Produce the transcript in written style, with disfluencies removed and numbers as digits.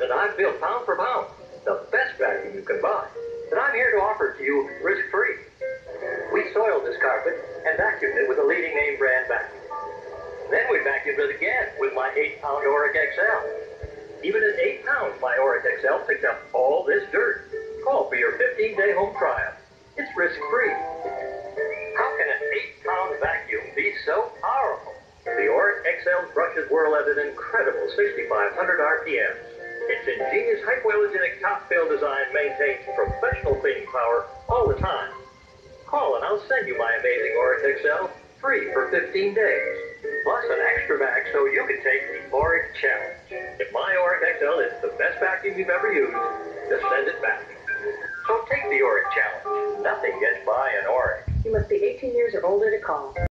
that I've built pound for pound, the best vacuum you can buy, that I'm here to offer to you risk-free. We soiled this carpet and vacuumed it with a leading name brand vacuum. Then we vacuumed it again with my 8-pound Oreck XL. Even at 8 pounds, my Oreck XL picked up all this dirt. Call for your 15-day home trial. It's risk-free. How can an 8-pound vacuum be so powerful? The Oreck XL's brushes whirl at an incredible 6,500 RPMs. Its ingenious hypoallergenic top-fill design maintains professional cleaning power all the time. Call and I'll send you my amazing Oreck XL free for 15 days. Plus an extra bag so you can take the Oreck Challenge. If my Oreck XL is the best vacuum you've ever used, just send it back. So take the Oreck Challenge. Nothing gets by an Oreck. You must be 18 years or older to call.